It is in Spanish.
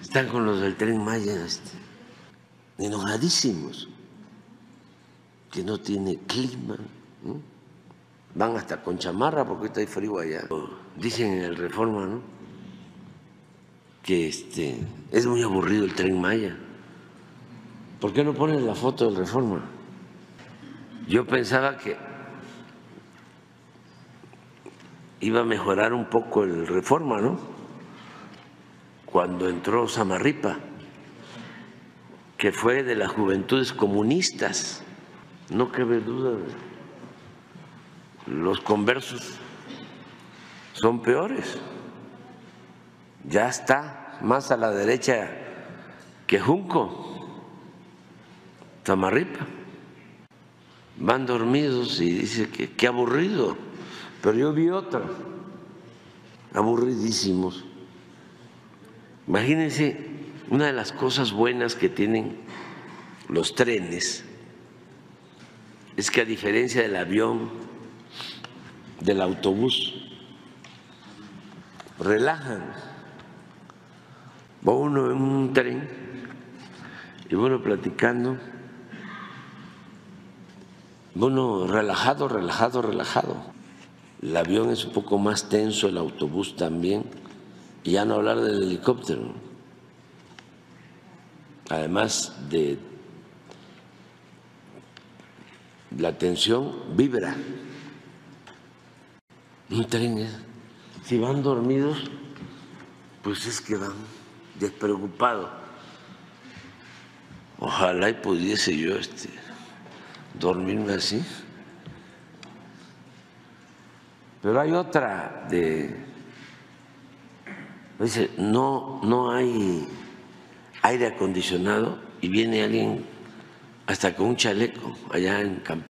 Están con los del Tren Maya enojadísimos, que no tiene clima, ¿no? Van hasta con chamarra porque está frío allá. Dicen en el Reforma, ¿no?, que es muy aburrido el Tren Maya. ¿Por qué no ponen la foto del Reforma? Yo pensaba que iba a mejorar un poco el Reforma, ¿no?, cuando entró Samarripa, que fue de las Juventudes Comunistas. No cabe duda, los conversos son peores. Ya está más a la derecha que Junco, Samarripa. Van dormidos y dice que qué aburrido, pero yo vi otra, aburridísimos. Imagínense, una de las cosas buenas que tienen los trenes es que, a diferencia del avión, del autobús, relajan. Va uno en un tren y bueno, platicando, bueno, relajado. El avión es un poco más tenso, el autobús también, y ya no hablar del helicóptero. Además de la tensión, vibra. Un tren, si van dormidos, pues es que van despreocupados. Ojalá y pudiese yo dormirme así. Pero hay otra dice, no hay aire acondicionado y viene alguien hasta con un chaleco allá en Campeche.